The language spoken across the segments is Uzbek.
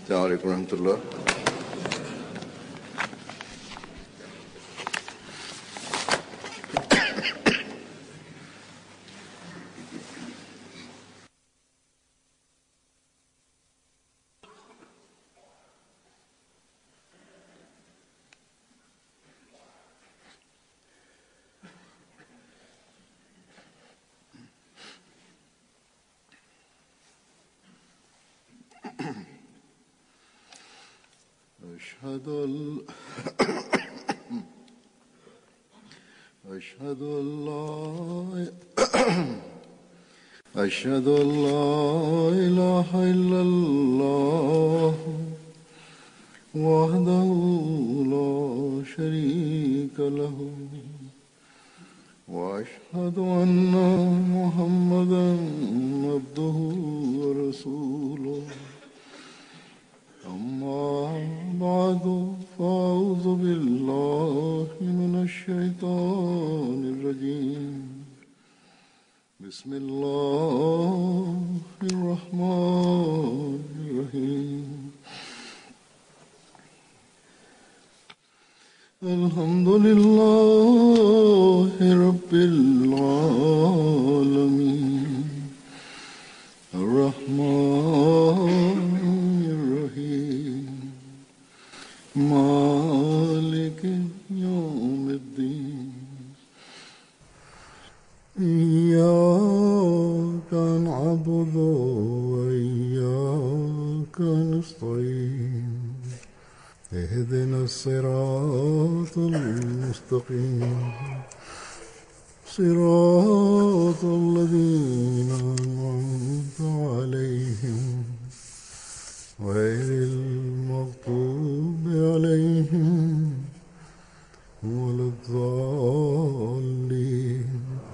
Assalomu alaykum rahmatulloh. أشهد أن لا إله إلا الله وحده لا شريك له وأشهد أن محمدا عبده ورسوله أما بعد فأعوذ بالله من الشيطان الرجيم بسم الله الرحمن الرحيم الحمد لله رب العالمين الرحمن الرحيم مالك يوم الدين إياك نعبد وإياك نستعين اهدنا الصراط المستقيم صراط الذين أنعمت عليهم غير المغضوب عليهم ولا الضالين.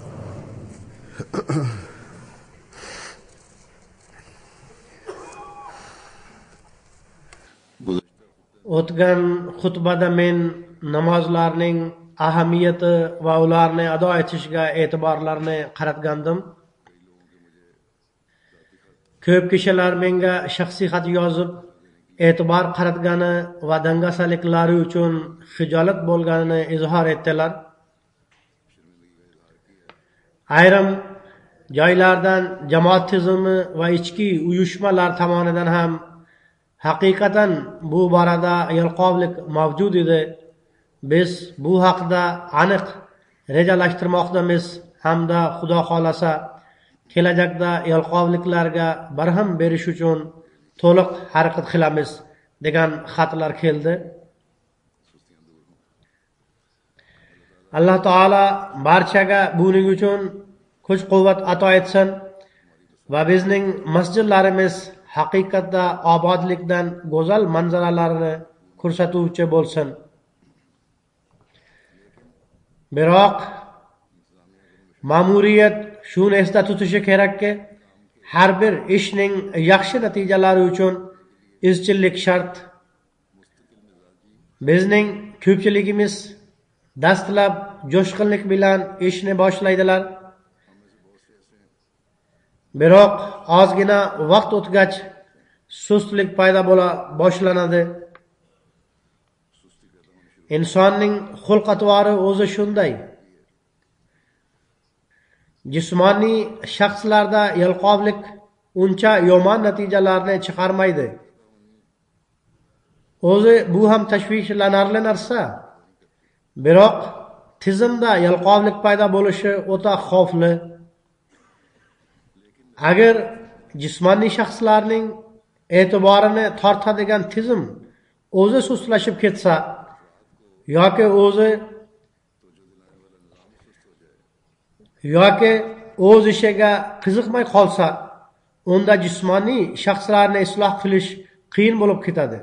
O'tgan xutbada men namozlarning ahamiyati va ularni ado etishga e'tiborlarni qaratgandim. Ko'p kishilar menga shaxsiy xat yozib, e'tibor qaratgani va dangasaliklari uchun xijolat bo'lganini izhor etdilar. Ayrim joylardan jamoat tizimi va ichki uyushmalar tomonidan ham haqiqatan bu borada yalqovlik mavjud edi. Biz bu haqda aniq rejalashtirmoqdamiz hamda Xudo xolasa kelajakda yalqovliklarga barham berish uchun to'liq harakat qilamiz degan xatlar keldi. Alloh taolo barchaga buning uchun kuch-quvvat ato etsin va bizning masjidlarimiz haqiqatda obodlikdan go'zal manzaralarni ko'rsatuvchi bo'lsin. Biroq ma'muriyat shuni esda tutishi kerakki, har bir ishning yaxshi natijalari uchun izchillik shart. Bizning ko'pchiligimiz dastlab jo'shqinlik bilan ishni boshlaydilar. Biroq ozgina vaqt o'tgach sustlik paydo bo'la boshlanadi. Insonning xulq-atvori o'zi shunday. Jismoniy shaxslarda yalqovlik uncha yomon natijalarni chiqarmaydi. O'zi bu ham tashvishlanarli narsa. Biroq tizimda yalqovlik paydo bo'lishi o'ta xavfli. Agar jismoniy shaxslarning e'tiborini tortadigan tizim o'zi sustlashib ketsa yoki o'z ishiga qiziqmay qolsa, unda jismoniy shaxslarni isloh qilish qiyin bo'lib ketadi.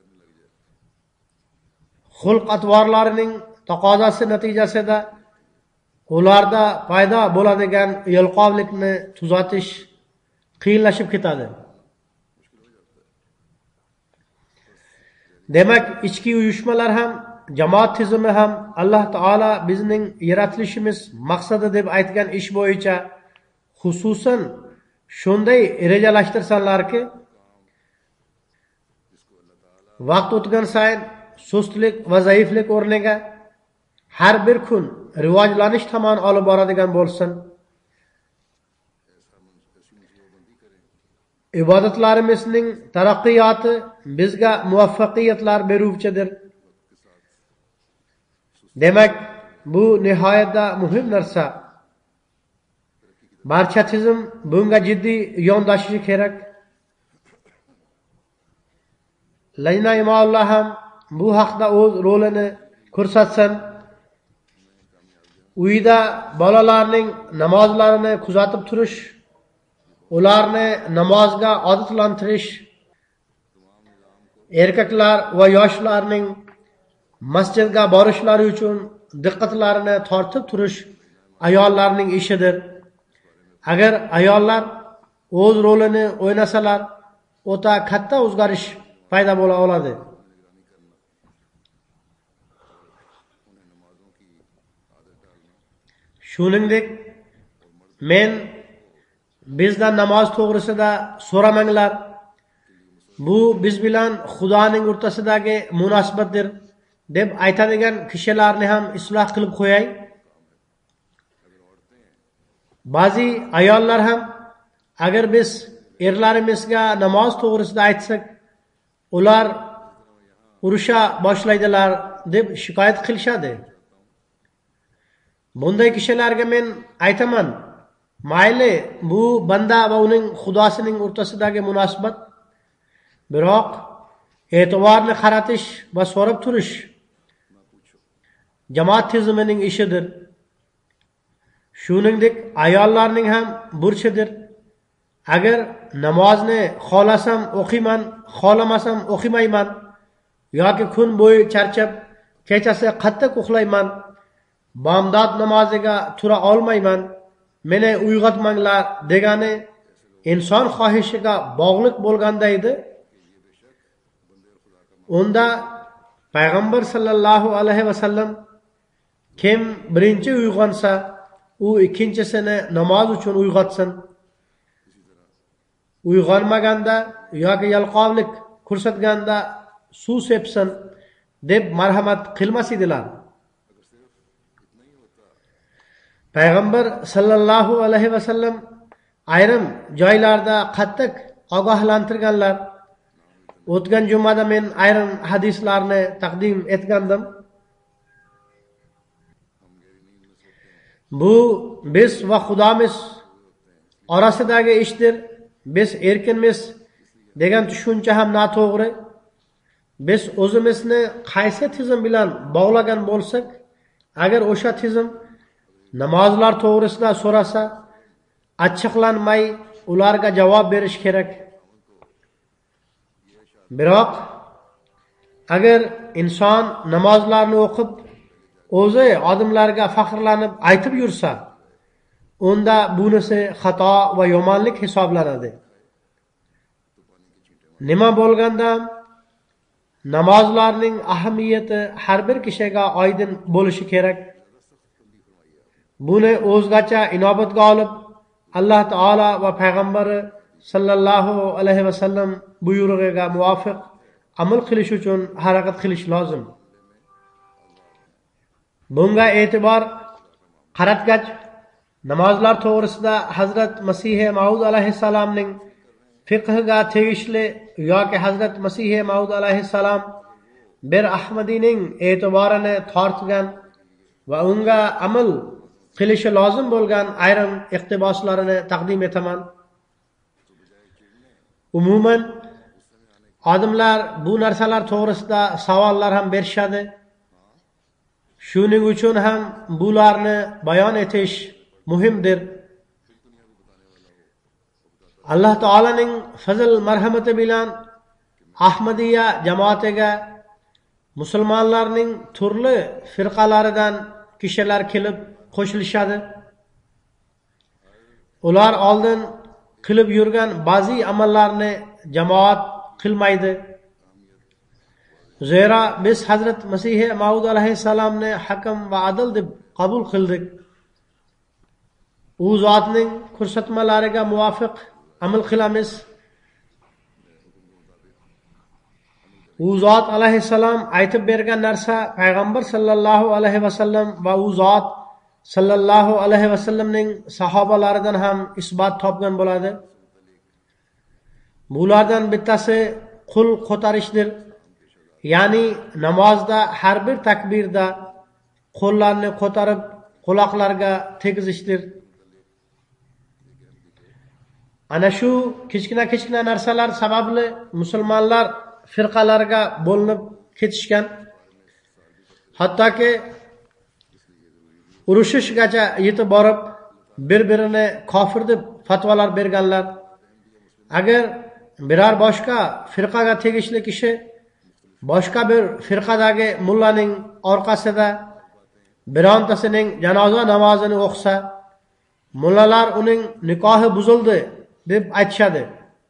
Xulq-atvorlarining taqozosi natijasida ularda paydo bo'ladigan yalqovlikni tuzatish qiyinlashib ketadi. Demak, ichki uyushmalar ham, jamoat tizimi ham Alloh taolo bizning yaratilishimiz maqsadi deb aytgan ish bo'yicha xususan shunday rejalashtirsanlarki, vaqt o'tgan sayin sustlik va zaiflik o'rniga har bir kun rivojlanish tomon olib boradigan bo'lsin. Ibodatlarimizning taraqqiyoti bizga muvaffaqiyatlar beruvchidir. Demak, bu nihoyatda muhim narsa. Barcha tizim bunga jiddiy yondashishi kerak. Lajna imomlar ham bu haqda o'z rolini ko'rsatsin. Uyda bolalarning namozlarini kuzatib turish, ularni namozga odatlantirish, erkaklar va yoshlarning masjidga borishlari uchun diqqatlarini tortib turish ayollarning ishidir. Agar ayollar o'z rolini o'ynasalar, o'ta katta o'zgarish paydo bo'la oladi. Shuningdek, men bizdan namoz to'g'risida so'ramanglar. Bu biz bilan Xudoning o'rtasidagi munosabatdir deb aytadigan kishilarni ham isloh qilib qo'yay. Ba'zi ayollar ham agar biz erlarimizga namoz to'g'risida aytsak, ular urusha boshlaydilar deb shikoyat qilishadi. Bunday kishilarga men aytaman, mayli bu banda va uning Xudosining o'rtasidagi munosabat, biroq e'tiborni qaratish va so'rab turish jamoat tizimining ishidir. Shuningdek, ayollarning ham burchidir. Agar namozni xohlasam o'qiyman, xohlamasam o'qimayman yoki kun bo'yi charchab, kechasi qattiq uxlayman, bomdod namoziga tura olmayman, meni uyg'otmanglar degani inson xohishiga bog'liq bo'lganda edi. Unda payg'ambar sallallohu alayhi vasallam kim birinchi uyg'onsa, u ikkinchisini namoz uchun uyg'otsin. Uyg'onmaganda yoki yalqovlik ko'rsatganda suv sepsin deb marhamat qilmas edilar. Payg'ambar sallallohu alayhi vasallam ayrim joylarda qattiq ogohlantirganlar. O'tgan jumada men ayrim hadislarni taqdim etgandim. Bu biz va Xudomiz orasidagi ishdir. Biz erkinmiz degan tushuncha ham noto'g'ri. Biz o'zimizni qaysi tizim bilan bog'lagan bo'lsak, agar o'sha tizim namozlar to'g'risida so'rasa, achchiqlanmay ularga javob berish kerak. Biroq agar inson namozlarni o'qib, o'zi odamlarga faxrlanib aytib yursa, unda bunisi xato va yomonlik hisoblanadi. Nima bo'lganda namozlarning ahamiyati har bir kishiga oydin bo'lishi kerak. Buni o'zgacha inobatga olib, Alloh taolo va payg'ambari sallallohu alayhi vasallam buyrug'iga muvofiq amal qilish uchun harakat qilish lozim. Bunga e'tibor qaratgach, namozlar to'g'risida Hazrat Masih Maud alayhissalomning fiqhiga tegishli yoki Hazrat Masih Maud alayhissalom bir Ahmadiyning e'tiborini tortgan va unga amal qilishi lozim bo'lgan ayrim iqtiboslarini taqdim etaman. Umuman odamlar bu narsalar to'g'risida savollar ham berishadi. Shuning uchun ham bularni bayon etish muhimdir. Alloh taolaning fazl marhamati bilan Ahmadiyya jamoatiga musulmonlarning turli firqalaridan kishilar kelib qo'shilishadi. Ular oldin qilib yurgan ba'zi amallarni jamoat qilmaydi. Zero biz Hazrat Masih Maud alayhissalomni hakam va adil deb qabul qildik. U zotning ko'rsatmalariga muvofiq amal qilamiz. u zot alayhissalom aytib bergan narsa payg'ambar sallallohu alayhi vasallam va u zot sallallohu alayhi vasallamning sahobalaridan ham isbot topgan bo'ladi. Bulardan bittasi qo'l ko'tarishdir. Ya'ni namozda har bir takbirda qo'llarni ko'tarib quloqlarga tegizishdir. Ana shu kichkina narsalar sababli musulmonlar firqalarga bo'linib ketishgan. Hattoki urushishgacha yetib borib bir-birini kofir deb fatvolar berganlar. Agar biror boshqa firqaga tegishli kishi boshqa bir firqadagi mullaning orqasida birontasining janoza namozini o'qisa, mullalar uning nikohi buzildi deb aytishadi.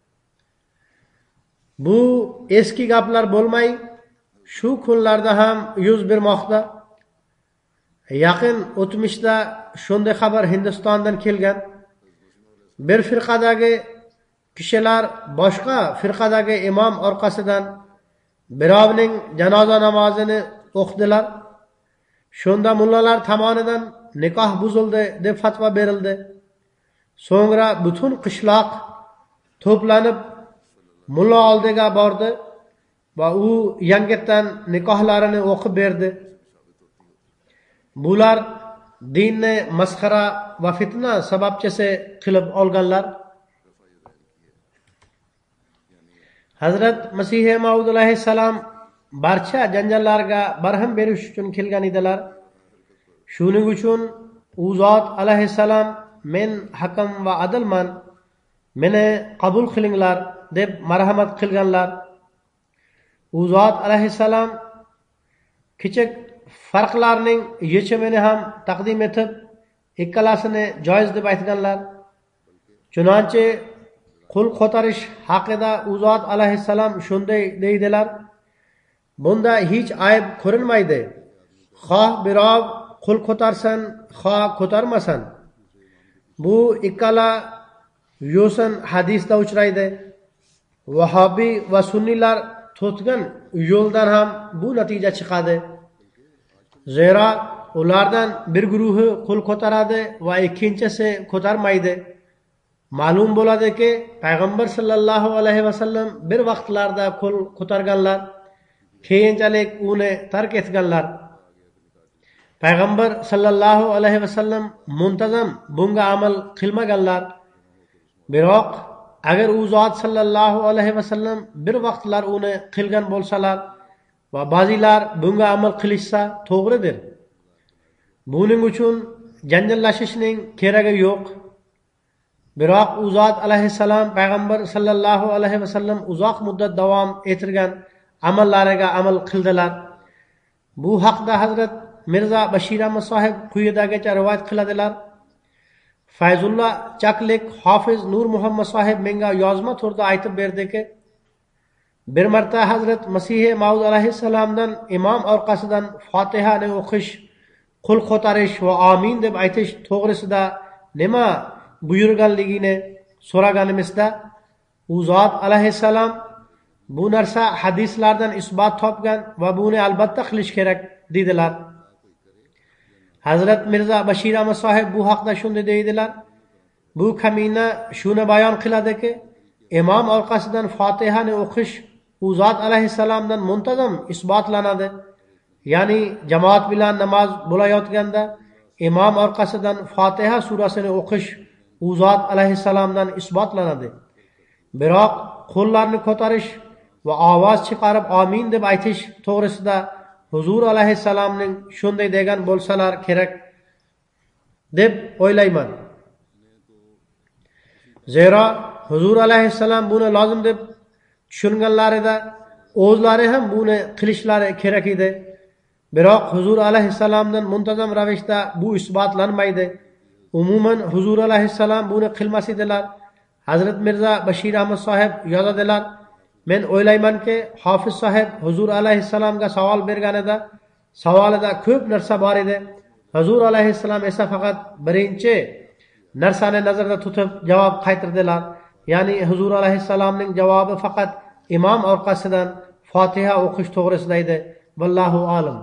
Bu eski gaplar bo'lmay, shu kunlarda ham yuz bermoqda. Yaqin o'tmishda shunday xabar Hindistondan kelgan. Bir firqadagi kishilar boshqa firqadagi imom orqasidan birovning janoza namozini o'qidilar. Shunda mullalar tomonidan nikoh buzildi deb fatvo berildi. So'ngra butun qishloq to'planib mulla oldiga bordi va u yangitdan nikohlarini o'qib berdi. Bular dinni masxara va fitna sababchisi qilib olganlar. Hazrat Masih Maud alayhissalom barcha janjallarga barham berish uchun kelgan edilar. Shuning uchun u zot alayhissalom men hakam va adilman, meni qabul qilinglar deb marhamat qilganlar. U zot alayhissalom kichik farqlarning yechimini ham taqdim etib, ikkalasini joiz deb aytganlar. Chunonchi qo'l ko'tarish haqida u zot alayhissalom shunday deydilar: bunda hech ayb ko'rinmaydi. Xoh birov qo'l ko'tarsan, xoh ko'tarmasan. Bu ikkala yo'sin hadisda uchraydi. Vahobiy va sunniylar tutgan yo'ldan ham bu natija chiqadi. Zero ulardan bir guruhi qo'l ko'taradi va ikkinchisi ko'tarmaydi. Ma'lum bo'ladiki, payg'ambar sallallohu alayhi vasallam bir vaqtlarda qo'l ko'targanlar, keyinchalik uni tark etganlar. Payg'ambar sallallohu alayhi vasallam muntazam bunga amal qilmaganlar. Biroq agar u zot sallallohu alayhi vasallam bir vaqtlar uni qilgan bo'lsalar va ba'zilar bunga amal qilishsa to'g'ridir. Buning uchun janjallashishning keragi yo'q. Biroq u zot alayhissalom payg'ambar sallallohu alayhi vasallam uzoq muddat davom ettirgan amallariga amal qildilar. Bu haqda Hazrat Mirza Bashir Ahmad sohib quyidagicha rivoyat qiladilar. Fayzullah Chaklik Hofiz Nur Muhammad sohib menga yozma turda aytib berdiki, bir marta Hazrat Masih Maud alayhissalomdan imom orqasidan Fatihani o'qish, qo'l ko'tarish va amin deb aytish to'g'risida nima buyurganligini so'raganimizda, u zot alayhissalom bu narsa hadislardan isbot topgan va buni albatta qilish kerak dedilar. Hazrat Mirza Bashir Ahmad sohib bu haqda shunday deydilar: bu kamina shuni bayon qiladiki, imom orqasidan Fatihani o'qish u zot alayhissalomdan muntazam isbotlanadi. Ya'ni jamoat bilan namoz bo'layotganda imom orqasidan Fatiha surasini o'qish u zot alayhissalomdan isbotlanadi. Biroq qo'llarni ko'tarish va ovoz chiqarib amin deb aytish to'g'risida Huzur alayhissalomning shunday degan bo'lsalar kerak deb o'ylayman. Zero Huzur alayhissalom buni lozim deb tushunganlarida o'zlari ham buni qilishlari kerak edi. Biroq Huzur alayhissalomdan muntazam ravishda bu isbotlanmaydi. Umuman Huzur alayhissalom buni qilmas edilar. Hazrat Mirza Bashir Ahmad sohib yozadilar: men o'ylaymanki, Hofiz sohib Huzur alayhissalomga savol berganida savolida ko'p narsa bor edi. Huzur alayhissalom esa faqat birinchi narsani nazarda tutib javob qaytardilar. Ya'ni Huzur alayhissalomning javobi faqat imom orqasidan Fotiha o'qish to'g'risida edi. Vallohu a'lam.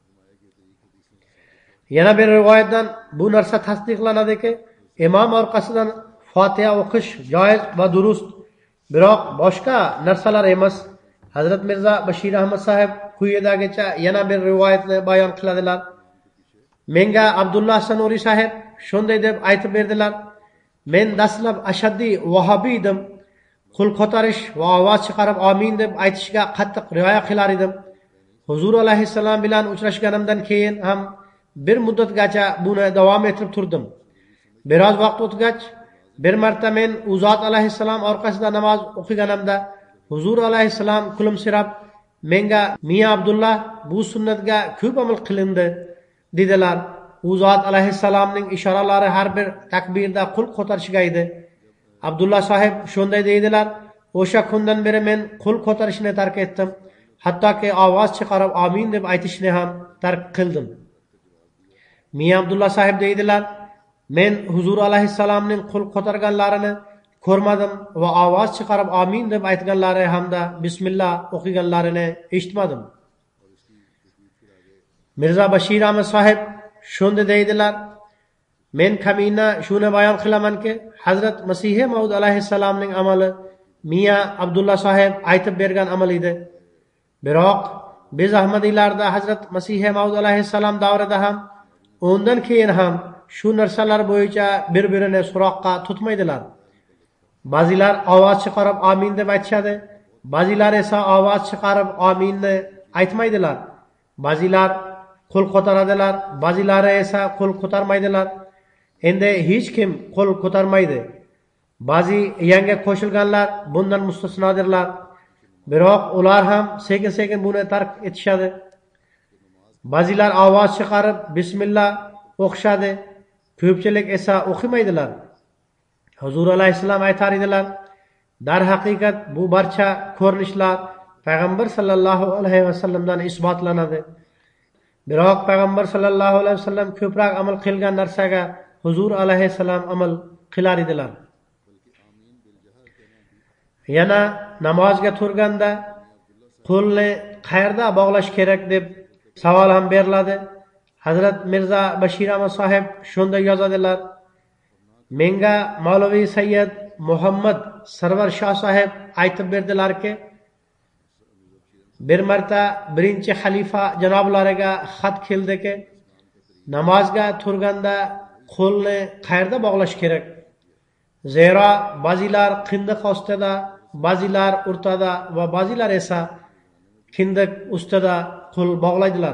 Yana bir rivoyatdan bu narsa tasdiqlanadiki, imom orqasidan Fotiha o'qish joiz va durust, biroq boshqa narsalar emas. Hazrat Mirza Bashir Ahmad sahib quyidagicha yana bir rivoyatni bayon qiladilar. Menga Abdullah Sanuri sahib shunday deb aytib berdilar: men dastlab ashaddiy vahobiy edim. Qo'l ko'tarish va ovoz chiqarib amin deb aytishga qattiq rioya qilar edim. Huzur alayhissalom bilan uchrashganimdan keyin ham bir muddatgacha buni davom ettirib turdim. Biroz vaqt o'tgach, bir marta men u zot alayhissalom orqasida namoz o'qiganimda Huzur alayhissalom kulimsirab menga: "Miya Abdullah, bu sunnatga ko'p amal qilindi" dedilar. U zot alayhissalomning ishoralari har bir takbirda qo'l ko'tarishga edi. Abdullah sahib shunday deydilar: o'sha kundan beri men qo'l ko'tarishni tark etdim, hattoki ovoz chiqarib amin deb aytishni ham tark qildim. Miya Abdullah sahib deydilar: men Huzur alayhissalomning qo'l ko'targanlarini ko'rmadim va ovoz chiqarib amin deb aytganlari hamda bismillah o'qiganlarini eshitmadim. Mirza Bashir Ahmad sahib shunday deydilar: men kamina shuni bayon qilamanki, Hazrat Masih Maud alayhissalomning amali Miya Abdullah sahib aytib bergan amal edi. Biroq biz Ahmadiylarda Hazrat Masih Maud alayhissalom davrida ham, undan keyin ham shu narsalar bo'yicha bir-birini so'roqqa tutmaydilar. Ba'zilar ovoz chiqarib amin deb aytishadi, ba'zilar esa ovoz chiqarib aminni aytmaydilar. Ba'zilar qo'l ko'taradilar, ba'zilari esa qo'l ko'tarmaydilar. Endi hech kim qo'l ko'tarmaydi. Ba'zi yangi qo'shilganlar bundan mustasnodirlar. Biroq ular ham sekin-sekin buni tark etishadi. Ba'zilar ovoz chiqarib bismillah o'qishadi, ko'pchilik esa o'qimaydilar. Huzur alayhissalom aytar edilar: dar haqiqat bu barcha ko'rinishlar payg'ambar sallallohu alayhi vasallamdan isbotlanadi. Biroq payg'ambar sallallohu alayhi vasallam ko'proq amal qilgan narsaga Huzur alayhissalom amal qilar edilar. Yana namozga turganda qo'lni qayerda bog'lash kerak deb savol ham beriladi. Hazrat Mirza Bashir Ahmad sahib shunday yozadilar: menga Mavlaviy Sayyid Muhammad Sarvar Shoh sahib aytib berdilarki, bir marta birinchi xalifa janoblariga xat keldiki, namozga turganda qo'lni qayerda bog'lash kerak? Zero ba'zilar kindiq ostida, ba'zilar o'rtada va ba'zilar esa kindiq ustida qo'l bog'laydilar.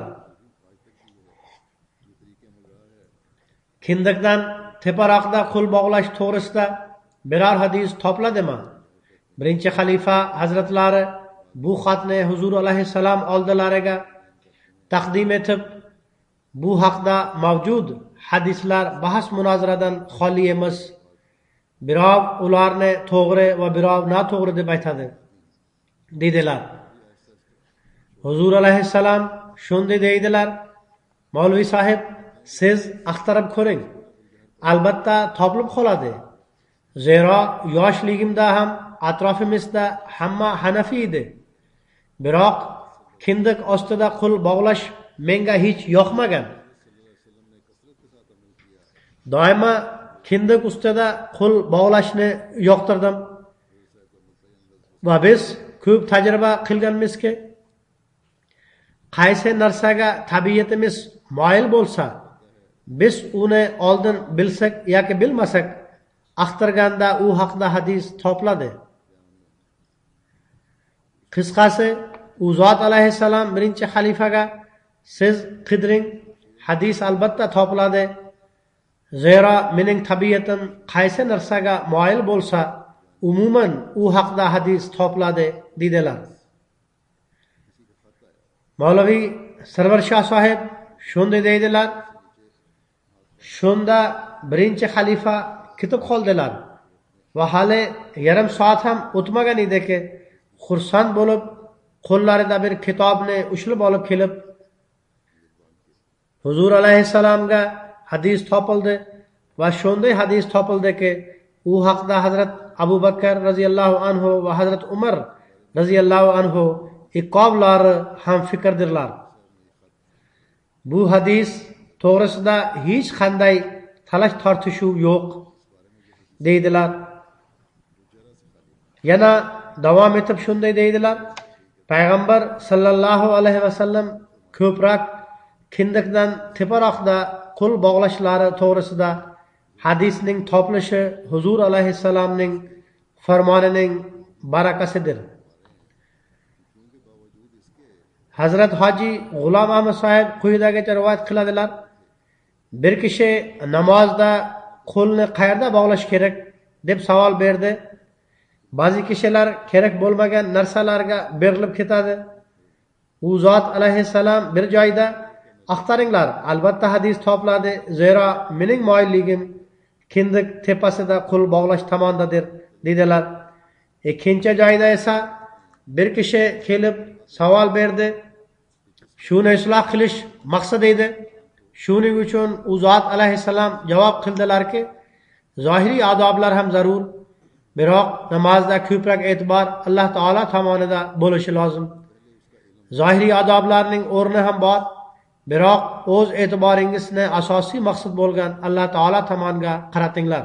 Kindiqdan teparoqda qo'l bog'lash to'g'risida biror hadis topladimi? Birinchi xalifa hazratlari bu xatni Huzur alayhissalom oldilariga taqdim etib, bu haqda mavjud hadislar bahs munozaradan xoli emas. Birov ularni to'g'ri va birov noto'g'ri deb aytadi, dedilar. Huzur alayhissalom shunday deydilar: Mavlaviy sahib, siz axtarib ko'ring, albatta topilib qoladi. Zero yoshligimda ham atrofimizda hamma Hanafiy edi. Biroq kindiq ostida qo'l bog'lash menga hech yoqmagan. Doimo kindiq ustida qo'l bog'lashni yoqtirdim. Va biz ko'p tajriba qilganmizki, qaysi narsaga tabiatimiz moyil bo'lsa, biz uni oldin bilsak yoki bilmasak, axtarganda u haqida hadis topiladi. Qisqasi, u zot alayhissalom birinchi xalifaga siz qidiring, hadis albatta topiladi. Zero mening tabiatim qaysi narsaga moyil bo'lsa, umuman u haqida hadis topiladi dedilar. Mavlaviy Sarvar Shoh sahib shunday deydilar: shunda birinchi xalifa ketib qoldilar va hali yarim soat ham o'tmagan ediki, xursand bo'lib qo'llarida bir kitobni ushlab olib kelib, Huzur alayhissalomga hadis topildi va shunday hadis topildiki, u haqda Hazrat Abu Bakr radhiyallohu anhu va Hazrat Umar radhiyallohu anhu iqoblari ham fikrdirlar. Bu hadis to'g'risida hech qanday talash tortishuv yo'q deydilar. Yana davom etib shunday deydilar: Payg'ambar sallallohu alayhi vasallam ko'proq kindikdan teparoqda qo'l bog'lashlari to'g'risida hadisning topilishi Huzur alayhissalomning farmonining barakasidir. Hazrat Hoji G'ulom Ahmad sahib quyidagicha rivoyat qiladilar: bir kishi namozda qo'lni qayerda bog'lash kerak deb savol berdi. Ba'zi kishilar kerak bo'lmagan narsalarga berilib ketadi. U zot alayhissalom bir joyda axtaringlar, albatta hadis topiladi, zero mening moyilligim kindik tepasida qo'l bog'lash tomondadir dedilar. Ikkinchi joyda esa bir kishi kelib savol berdi. Shuni isloh qilish maqsad edi. Shuning uchun u zot alayhissalom javob qildilarki, zohiriy odoblar ham zarur, biroq namozda ko'proq e'tibor Alloh taolo tomonidan bo'lishi lozim. Zohiriy odoblarning o'rni ham bor, biroq o'z e'tiboringizni asosiy maqsad bo'lgan Alloh taolo tomoniga qaratinglar.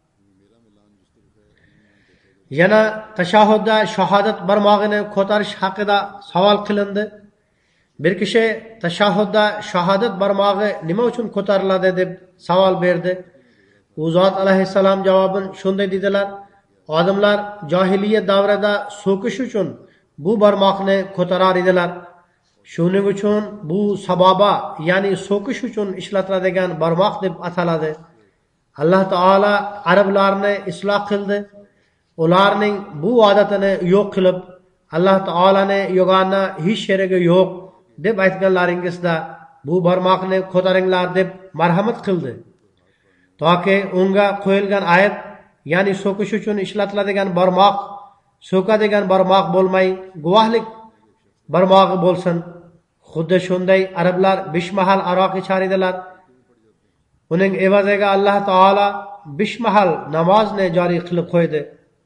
Yana tashahhudda shahodat barmog'ini ko'tarish haqida savol qilindi. Bir kishi tashahhudda shahodat barmog'i nima uchun ko'tariladi deb savol berdi. U zot alayhissalom javoban shunday dedilar: odamlar johiliyat davrida so'kish uchun bu barmoqni ko'tarar edilar. Shuning uchun bu saboba, ya'ni so'kish uchun ishlatiladigan barmoq deb ataladi. Alloh taolo arablarni isloh qildi. Ularning bu odatini yo'q qilib, Alloh taolani yagona hech sherigi yo'q deb aytganlaringizda bu barmoqni ko'taringlar deb marhamat qildi. Toki unga qo'yilgan ayb, ya'ni so'kish uchun ishlatiladigan barmoq so'kadigan barmoq bo'lmay, guvohlik barmog'i bo'lsin. Xuddi shunday arablar 5 mahal aroq ichar edilar. Uning evaziga Alloh taolo 5 mahal namozni joriy qilib qo'ydi.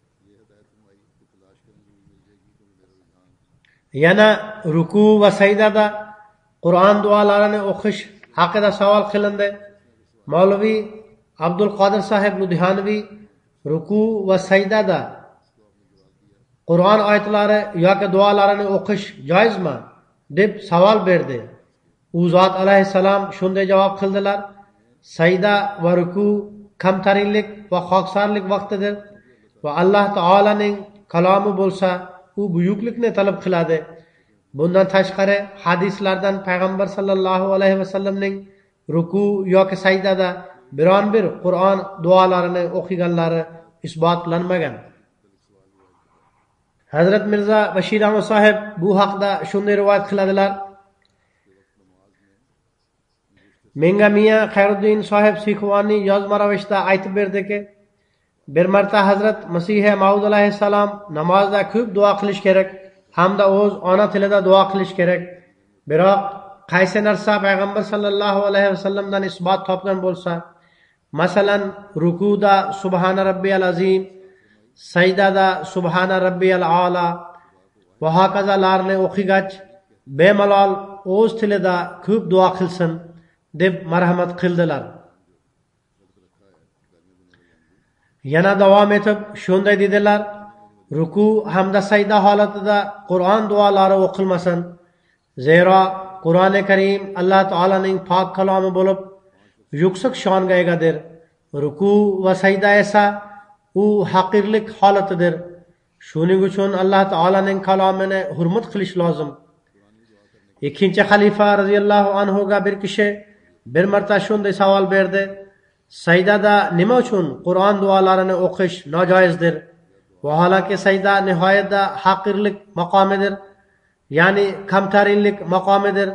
Yana ruku va sajdada Qur'on duolarini o'qish haqida savol qilindi. Mavlaviy Abdul Qodir sahib Ludhiyanvi ruku va sajdada Qur'on oyatlari yoki duolarini o'qish joizmi deb savol berdi. U zot alayhissalom shunday javob qildilar: sajda va ruku kamtarinlik va xoqsarlik vaqtidir va Alloh taolaning kalomi bo'lsa, u buyuklikni talab qiladi. Bundan tashqari hadislardan payg'ambar sallallohu alayhi vasallamning ruku yoki sajdada biron bir Qur'on duolarini o'qiganlari isbotlanmagan. Hazrat Mirza Bashir Ahmad sahib bu haqda shunday rivoyat qiladilar: menga Miya Xayruddin sahib Sikhvani yozma ravishda aytib berdiki, bir marta Hazrat Masih Maud alayhissalom namozda ko'p duo qilish kerak hamda o'z ona tilida duo qilish kerak. Biroq qaysi narsa payg'ambar sallallohu alayhi vasallamdan isbot topgan bo'lsa, masalan rukuda subhana robbiyal azim, sajdada subhana robbiyal a'la va hokazolarni o'qigach bemalol o'z tilida ko'p duo qilsin deb marhamat qildilar. Yana davom etib shunday dedilar: ruku hamda sajda holatida Qur'on duolari o'qilmasin. Zero Qur'oni Karim Alloh taolaning pok kalomi bo'lib, yuksak shonga egadir. Ruku va sajda esa u haqirlik holatidir. Shuning uchun Alloh taolaning kalomini hurmat qilish lozim. Ikkinchi xalifa radhiyallohu anhu ga bir kishi bir marta shunday savol berdi: sajdada nima uchun Qur'on duolarini o'qish nojoizdir? Vaholanki sajda nihoyatda haqirlik maqomidir, ya'ni kamtarinlik maqomidir.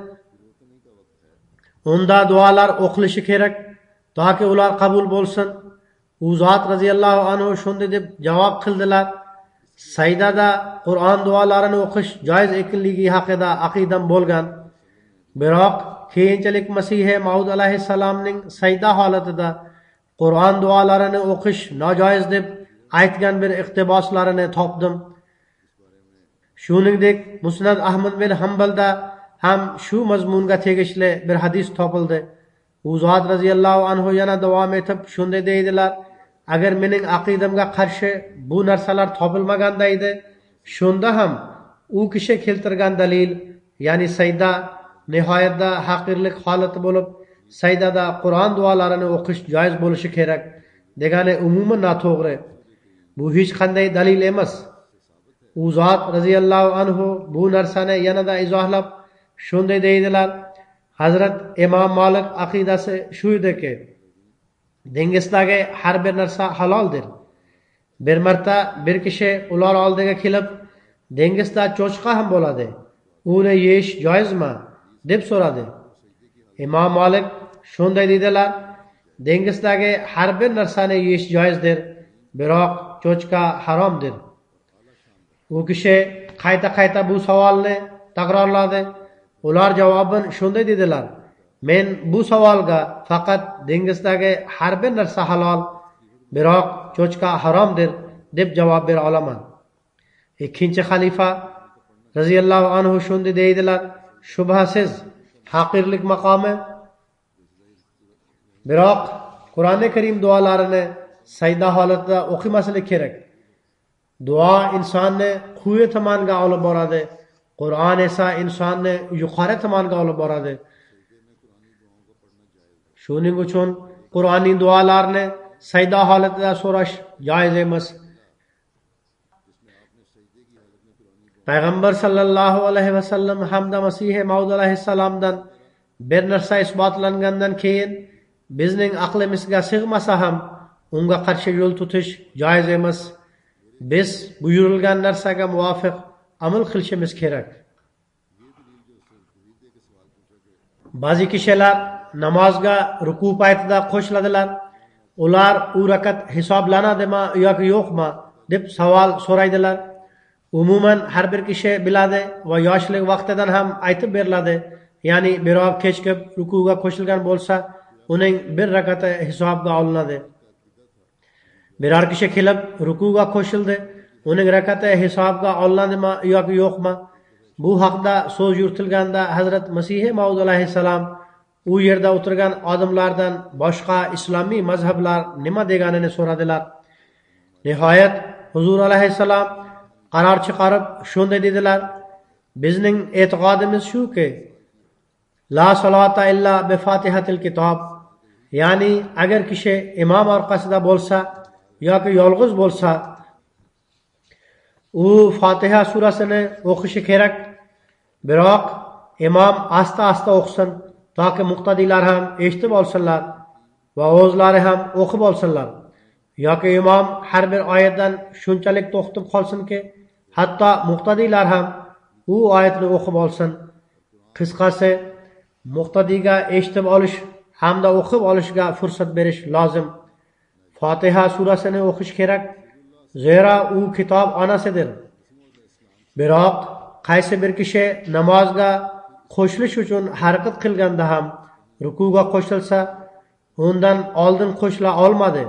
Unda duolar o'qilishi kerak, toki ular qabul bo'lsin. U zot radhiyallohu anhu shunday deb javob qildilar: sajdada Qur'on duolarini o'qish joiz ekanligi haqida aqidam bo'lgan. Biroq keyinchalik Masih Maud alayhissalomning sajda holatida Qur'on duolarini o'qish nojoiz deb aytgan bir iqtiboslarini topdim. Shuningdek, Musnad Ahmad bin Hanbalda ham shu mazmunga tegishli bir hadis topildi. U zot radhiyallohu anhu yana davom etib shunday deydilar: agar mening aqidamga qarshi bu narsalar topilmaganda edi, shunda ham u kishi keltirgan dalil, ya'ni sayda nihoyatda haqirlik holati bo'lib, saydada Qur'on duolarini o'qish joiz bo'lishi kerak degani umuman noto'g'ri. Bu hech qanday dalil emas. U zot radhiyallohu anhu bu narsani yanada izohlab shunday deydilar: Hazrat Imom Malik aqidasi shu ediki, dengizdagi har bir narsa haloldir. Bir marta bir kishi ular oldiga kelib, dengizda cho'chqa ham bo'ladi, uni yeyish joizmi deb so'radi. Imom Malik shunday dedilar: dengizdagi har bir narsani yeyish joizdir, biroq cho'chqa haromdir. U kishi qayta bu savolni takrorladi. Ular javoban shunday dedilar: men bu savolga faqat dengizdagi har bir narsa halol, biroq cho'chqa haromdir deb javob bera olaman. Ikkinchi xalifa radhiyallohu anhu shunday deydilar: shubhasiz haqirlik maqomi, biroq Qur'oni Karim duolarini sayda holatda o'qimaslik kerak. Duo insonni quyi tomonga olib boradi, Qur'on esa insonni yuqori tomonga olib boradi. Shuning uchun Qur'onning duolarini sayda holatida so'rash joiz emas. Payg'ambar sallallohu alayhi vasallam hamda Masih Maud alayhissalomdan bir narsa isbotlangandan keyin bizning aqlimizga sig'masa ham unga qarshi yo'l tutish joiz emas. Biz buyurilgan narsaga muvofiq amal qilishimiz kerak. Ba'zi kishilar namozga ruku paytida qo'shiladilar. Ular u rakat hisoblanadimi yoki yo'qmi deb savol so'raydilar. Umuman har bir kishi biladi va yoshlik vaqtidan ham aytib beriladi. Ya'ni birov kechikib rukuga qo'shilgan bo'lsa, uning bir rakati hisobga olinadi. Biror kishi kelib rukuga qo'shildi, uning rakati hisobga olinadimi yoki yo'qmi? Bu haqda so'z yuritilganda Hazrat Masih Maud alayhissalom u yerda o'tirgan odamlardan boshqa islomiy mazhablar nima deganini so'radilar. Nihoyat Huzur alayhissalom qaror chiqarib shunday dedilar: bizning e'tiqodimiz shuki, la salata illa bi Fatihatil kitob, ya'ni agar kishi imom orqasida bo'lsa yoki yolg'iz bo'lsa, u Fatiha surasini o'qishi kerak. Biroq imom asta o'qisin, toki muqtadiylar ham eshitib olsinlar va o'zlari ham o'qib olsinlar. Yoki imom har bir oyatdan shunchalik to'xtab qolsinki, hatto muqtadiylar ham u oyatni o'qib olsin. Qisqasi, muqtadiyga eshitib olish hamda o'qib olishga fursat berish lozim. Fatiha surasini o'qish kerak, zero u kitob onasidir. Biroq qaysi bir kishi namozga qo'shilish uchun harakat qilganda ham rukuga qo'shilsa, undan oldin qo'shila olmadi.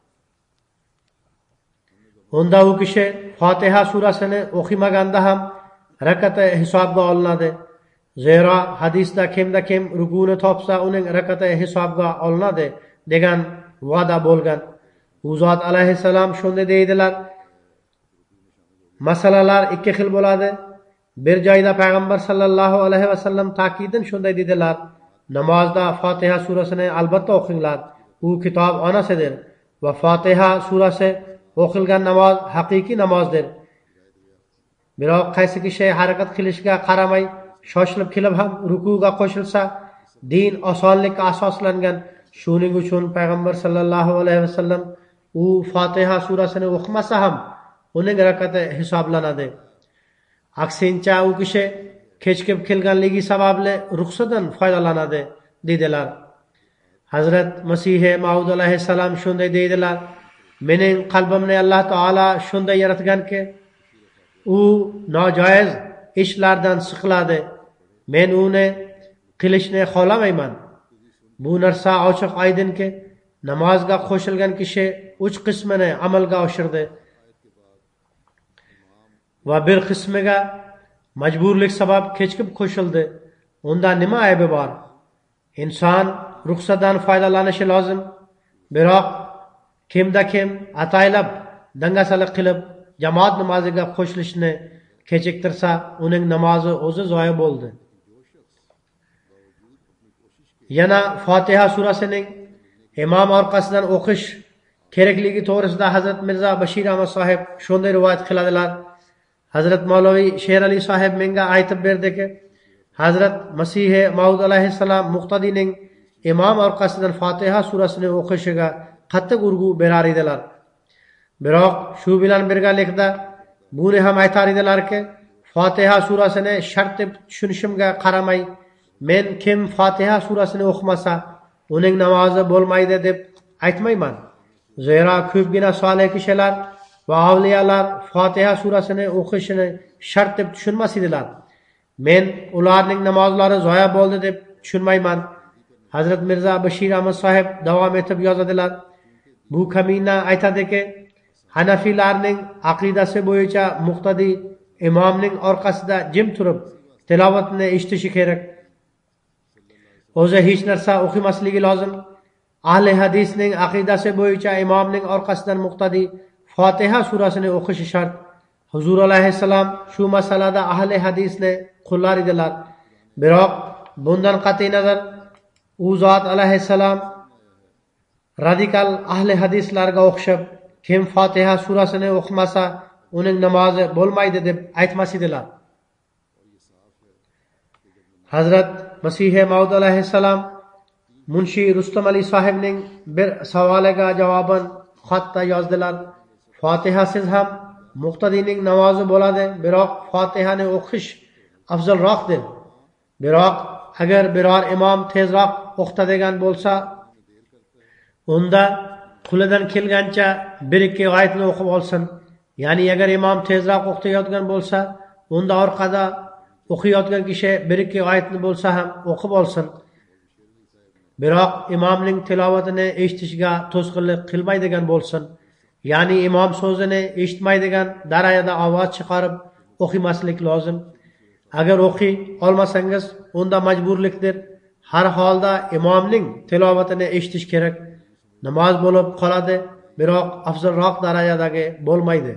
Unda u kishi Fatiha surasini o'qimaganda ham rakati hisobga olinadi. Zero hadisda kimda kim rukuni topsa, uning rakati hisobga olinadi degan va'da bo'lgan. U zot alayhissalom shunday deydilar: masalalar ikki xil bo'ladi. Bir joyda payg'ambar sallallohu alayhi vasallam ta'kidin shunday dedilar: namozda Fatiha surasini albatta o'qinglar, u kitob onasidir va Fatiha surasi o'qilgan namoz haqiqiy namozdir. Biroq qaysi kishi harakat qilishga qaramay shoshilib kelib ham rukuga qo'shilsa, din osonlikka asoslangan. Shuning uchun payg'ambar sallallohu alayhi vasallam u Fatiha surasini o'qimasa ham uning rakati hisoblanadi. Aksincha u kishi kechikib kelganligi sababli ruxsatdan foydalanadi dedilar. Hazrat Masih Maud alayhissalom shunday deydilar: mening qalbimni Alloh taolo shunday yaratganki, u nojoiz ishlardan siqiladi. Men uni qilishni xohlamayman. Bu narsa ochiq oydinki, namozga qo'shilgan kishi 3 qismini amalga oshirdi va bir qismiga majburlik sabab kechikib qo'shildi, unda nima aybi bor? Inson ruxsatdan foydalanishi lozim. Biroq kimda kim ataylab dangasalik qilib jamoat namoziga qo'shilishni kechiktirsa, uning namozi o'zi zoya bo'ldi. Yana Fotiha surasining imom orqasidan o'qish kerakligi to'g'risida Hazrat Mirzo Bashir Ahmad sohib shunday rivoyat qiladilar. Hazrat Mavlaviy Sherali sohib menga aytib berdiki, Hazrat Masih Maud alayhissalom muqtadining imom orqasidan Fotiha surasini o'qishiga qattiq urg'u berar edilar. Biroq shu bilan birgalikda buni ham aytar edilarki, Fotiha surasini shart deb tushunishimga qaramay, men kim Fotiha surasini o'qimasa, uning namozi bo'lmaydi deb aytmayman. Zero ko'pgina solih kishilar va avliyolar Fotiha surasini o'qishini shart deb tushunmas edilar. Men ularning namozlari zoya bo'ldi deb tushunmayman. Hazrat Mirzo Bashir Ahmad sohib davom etib yozadilar. Bu kamina aytadiki, Hanafiylarning aqidasi bo'yicha muqtadi imomning orqasida jim turib tilovatni eshitishi kerak. O'zi hech narsa o'qimasligi lozim. Ahli hadisning aqidasi bo'yicha imomning orqasidan muqtadi Fotiha surasini o'qishi shart. Huzur alayhissalom shu masalada ahli hadisni qo'llar edilar. Biroq bundan qat'iy nazar u zot alayhissalom radikal ahli hadislarga o'xshab, kim Fotiha surasini o'qimasa, uning namozi bo'lmaydi deb aytmas edilar. Hazrat Masih Maud alayhissalom Munshi Rustam Ali sohibning bir savoliga javoban xatda yozdilar. Fotihasiz ham muqtadining namozi bo'ladi, biroq Fotihani o'qish afzalroqdir. Biroq agar biror imom tezroq o'qitadigan bo'lsa, unda qo'lidan kelgancha bir ikki oyatni o'qib olsin. Ya'ni agar imom tezroq o'qitayotgan bo'lsa, unda orqada o'qiyotgan kishi bir ikki oyatni bo'lsa ham o'qib olsin. Biroq imomning tilovatini eshitishga to'sqinlik qilmaydigan bo'lsin. Ya'ni imom so'zini eshitmaydigan darajada ovoz chiqarib o'qimaslik lozim. Agar o'qiy olmasangiz, unda majburlikdir. Har holda imomning tilovatini eshitish kerak. Namoz bo'lib qoladi, biroq afzalroq darajadagi bo'lmaydi.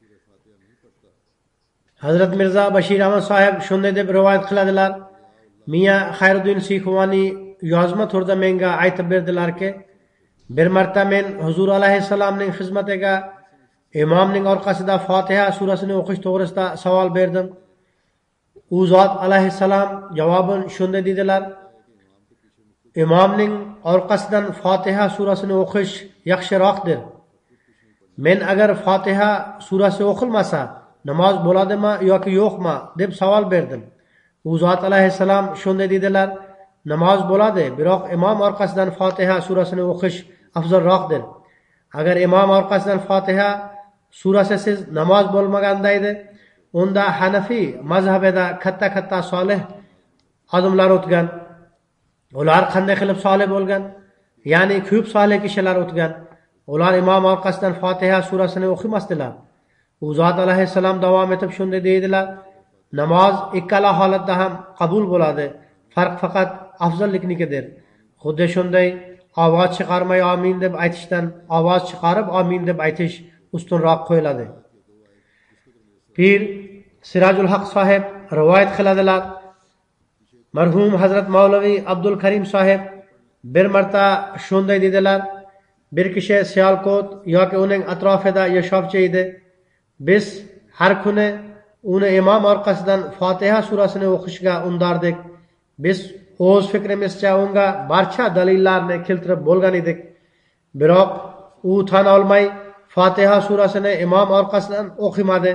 Hazrat Mirzo Bashir Ahmad sohib shunday deb rivoyat qiladilar. Miya Xayruddin Sikhvani yozma turda menga aytib berdilarki, bir marta men Huzur alayhissalomning xizmatiga imomning orqasida Fotiha surasini o'qish to'g'risida savol berdim. U zot alayhissalom javoban shunday dedilar: imomning orqasidan Fotiha surasini o'qish yaxshiroqdir. Men agar Fotiha surasi o'qilmasa, namoz bo'ladimi yoki yo'qmi deb savol berdim. U zot alayhissalom shunday dedilar: namoz bo'ladi, biroq imom orqasidan Fotiha surasini o'qish afzalroqdir. Agar imom orqasidan Fotiha surasisiz namoz bo'lmaganda edi, unda Hanafi mazhabida katta solih odamlar o'tgan. Ular qanday qilib solih bo'lgan? Ya'ni ko'p solih kishilar o'tgan. Ular imom orqasidan Fotiha surasini o'qimasdilar. U zot alayhissalom davom etib shunday deydilar: namoz ikkala holatda ham qabul bo'ladi. Farq faqat afzalliknikidir. Xuddi shunday ovoz chiqarmay amin deb aytishdan ovoz chiqarib amin deb aytish ustunroq qo'yiladi. Pir Sirajul Haq sohib rivoyat qiladilar. Marhum Hazrat Mavlaviy Abdul Karim sohib bir marta shunday dedilar: bir kishi Siyalkot yoki uning atrofida yashovchi edi. Biz har kuni uni imom orqasidan Fotiha surasini o'qishga undardik. Biz o'z fikrimizcha unga barcha dalillarni keltirib bo'lgan edik. Biroq u tan olmay Fotiha surasini imom orqasidan o'qimadi.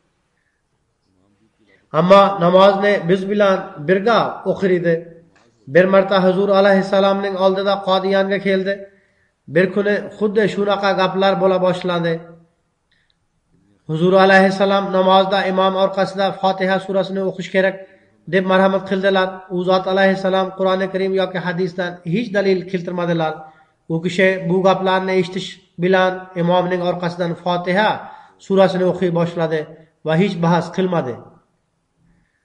Ammo namozni biz bilan birga o'qir edi. Bir marta Huzur alayhissalomning oldida Qodiyonga keldi. Bir kuni xuddi shunaqa gaplar bo'la boshladi. Huzur alayhissalom namozda imom orqasida Fotiha surasini o'qish kerak deb marhamat qildilar. U zot alayhissalom Qur'oni Karim yoki hadisdan hech dalil keltirmadilar. U kishi bu gaplarni eshitish bilan imomning orqasidan Fotiha surasini o'qiy boshladi va hech bahs qilmadi.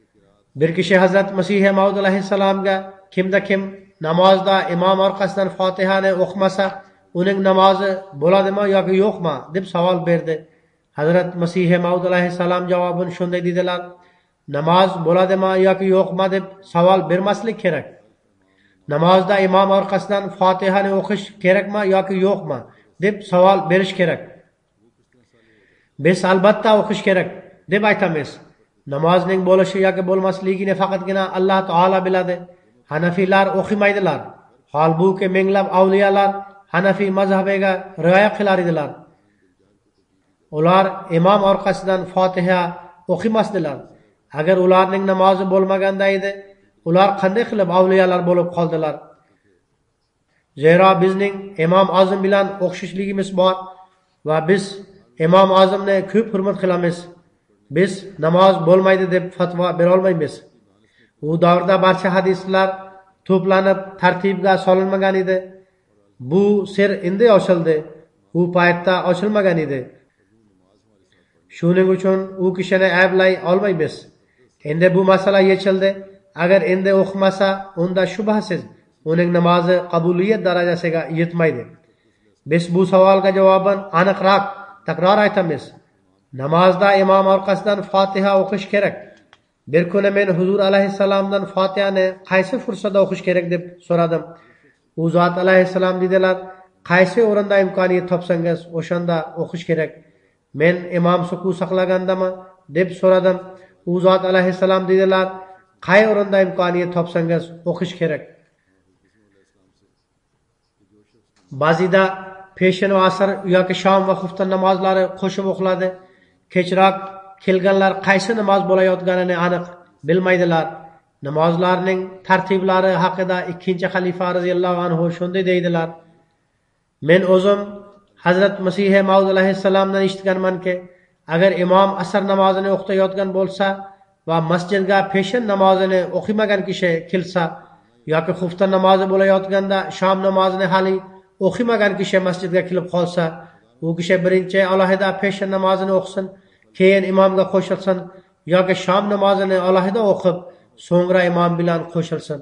Bir kishi Hazrat Masih Maud alayhissalomga kimda kim namozda imom orqasidan Fatihani o'qimasa, uning namozi bo'ladimi yoki yo'qmi deb savol berdi. Hazrat Masih Maud alayhissalom javobini shunday dedilar: namoz bo'ladimi yoki yo'qmi deb savol bermaslik kerak. Namozda imom orqasidan Fatihani o'qish kerakmi yoki yo'qmi deb savol berish kerak. Biz albatta o'qish kerak deb aytamiz. Namozning bo'lishi yoki bo'lmasligini faqatgina Alloh taolo biladi. Hanafiylar o'qimaydilar. Holbuki minglab avliyolar Hanafiy mazhabiga rioya qilar edilar. Ular imom orqasidan Fotiha o'qimasdilar. Agar ularning namozi bo'lmaganda edi, ular qanday qilib avliyolar bo'lib qoldilar? Zero bizning Imom Azim bilan o'xshashligimiz bor va biz Imom Azimni ko'p hurmat qilamiz. Biz namoz bo'lmaydi deb fatvo bera olmaymiz. U davrda barcha hadislar to'planib tartibga solinmagan edi. Bu sir endi ochildi. U paytda ochilmagan edi. Shuning uchun u kishini ayblay olmaymiz. Endi bu masala yechildi. Agar endi o'qimasa, unda shubhasiz uning namozi qabuliyat darajasiga yetmaydi. Biz bu savolga javoban aniqroq takror aytamiz. Namozda imom orqasidan Fotiha o'qish kerak. Bir kuni men Huzur alayhissalomdan Fotihani qaysi fursatda o'qish kerak deb so'radim. U zot alayhissalom dedilar: qaysi o'rinda imkoniyat topsangiz, o'shanda o'qish kerak. Men imom sukut saqlagandami deb so'radim. U zot alayhissalom dedilar: qay o'rinda imkoniyat topsangiz o'qish kerak. Ba'zida peshin va asr yoki shom va xufton namozlari qo'shib o'qiladi. Kechroq kelganlar qaysi namoz bo'layotganini aniq bilmaydilar. Namozlarning tartiblari haqida 2-xalifa radhiyallohu anhu shunday deydilar: men o'zim Hazrat Masih Maud alayhissalomdan eshitganmanki, agar imom asr namozini o'qitayotgan bo'lsa va masjidga peshin namozini o'qimagan kishi kelsa yoki xufton namozi bo'layotganda shom namozini hali o'qimagan kishi masjidga kelib qolsa, u kishi birinchi alohida peshin namozini o'qisin, keyin imomga qo'shilsin yoki shom namozini alohida o'qib, so'ngra imom bilan qo'shilsin.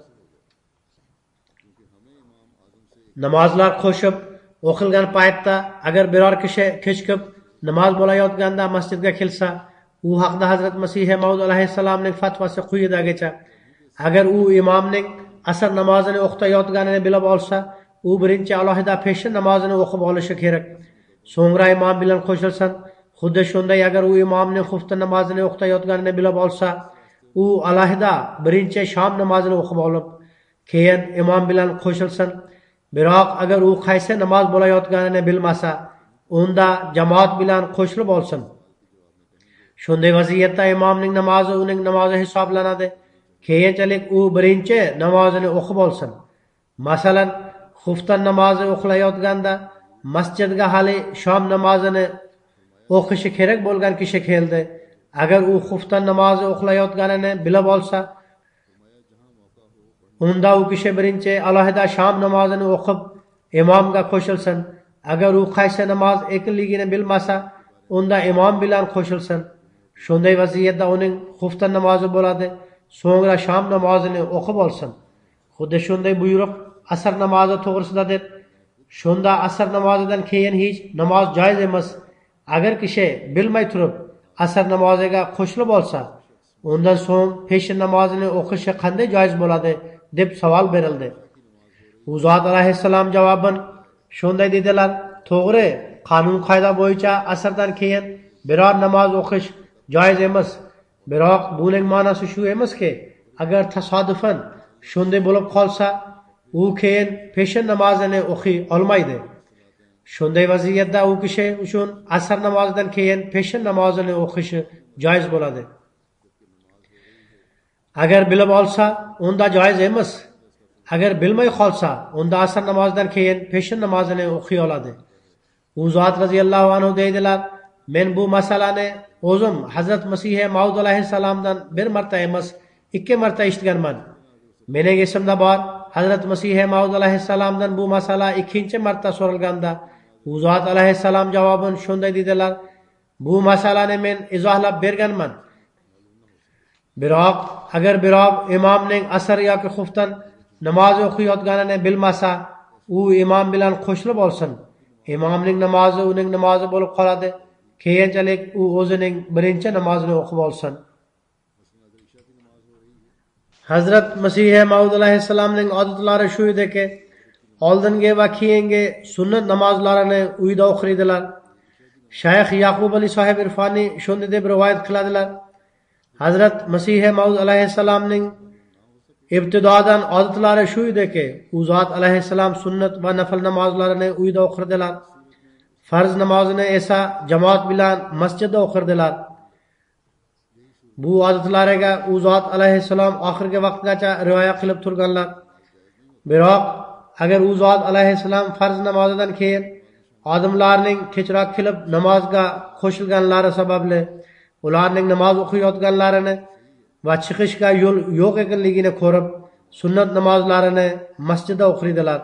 Namozlar qo'shib o'qilgan paytda agar biror kishi kechikib namoz bo'layotganda masjidga kelsa, u haqda Hazrat Masih Maud alayhissalomning fatvosi quyidagicha: agar u imomning asr namozini o'qitayotganini bilib olsa, u birinchi alohida peshin namozini o'qib olishi kerak, so'ngra imom bilan qo'shilsin. Xuddi shunday agar u imomning xufton namozini o'qitayotganini bilib olsa, u alohida birinchi shom namozini o'qib olib, keyin imom bilan qo'shilsin. Biroq agar u qaysi namoz bo'layotganini bilmasa, unda jamoat bilan qo'shilib olsin. Shunday vaziyatda imomning namozi uning namozi hisoblanadi. Keyinchalik u birinchi namozini o'qib olsin. Masalan, xufton namozi o'qilayotganda masjidga hali shom namozini o'qishi kerak bo'lgan kishi keldi. Agar u xufton namozi o'qilayotganini bilib olsa, unda u kishi birinchi alohida shom namozini o'qib imomga qo'shilsin. Agar u qaysi namoz ekanligini bilmasa, unda imom bilan qo'shilsin. Shunday vaziyatda uning xufton namozi bo'ladi, so'ngra shom namozini o'qib olsin. Xuddi shunday buyruq asr namozi to'g'risidadir. Shunda asr namozidan keyin hech namoz joiz emas. Agar kishi bilmay turib asr namoziga qo'shilib olsa, undan so'ng peshin namozini o'qishi qanday joiz bo'ladi deb savol berildi. U zot alayhissalom javoban shunday dedilar: to'g'ri, qonun qoida bo'yicha asrdan keyin biror namoz o'qish joiz emas. Biroq buning ma'nosi shu emaski, agar tasodifan shunday bo'lib qolsa, u keyin peshin namozini o'qiy olmaydi. Shunday vaziyatda u kishi uchun asr namozidan keyin peshin namozini o'qishi joiz bo'ladi. Agar bilib olsa, unda joiz emas. Agar bilmay qolsa, unda asr namozidan keyin peshin namozini o'qiy oladi. U zot radhiyallohu anhu deydilar: men bu masalani o'zim Hazrat Masih Maud alayhissalomdan bir marta emas, 2 marta eshitganman. Mening esimda bor, Hazrat Masih Maud alayhissalomdan bu masala 2-chi marta so'ralganda, u zot alayhissalom javoban shunday dedilar: bu masalani men izohlab berganman. biroq agar birov imomning asr yoki xuftan namoz o'qiyotganini bilmasa, u imom bilan qo'shilib olsin. Imomning namozi uning namozi bo'lib qoladi. Keyinchalik u o'zining birinchi namozini o'qib olsin. Hazrat Masih Maud alayhissalomning odatlari shu ediki, oldingi va keyingi sunnat namozlarini uyda o'qiydilar. Shayx Yaqub Ali sohib Irfoni shunday deb rivoyat qiladilar. Hazrat Masih Maud alayhissalomning ibtidodan odatlari shu ediki, u zot alayhissalom sunnat va nafl namozlarini uyda o'qirdilar. Farz namozini esa jamoat bilan masjidda o'qirdilar. Bu odatlariga u zot alayhissalom oxirgi vaqtgacha rioya qilib turganlar. Biroq agar u zot alayhissalom farz namozidan keyin odamlarning kechroq kelib namozga qo'shilganlari sababli ularning namoz o'qiyotganlarini va chiqishga yo'l yo'q ekanligini ko'rib, sunnat namozlarini masjidda o'qiydilar.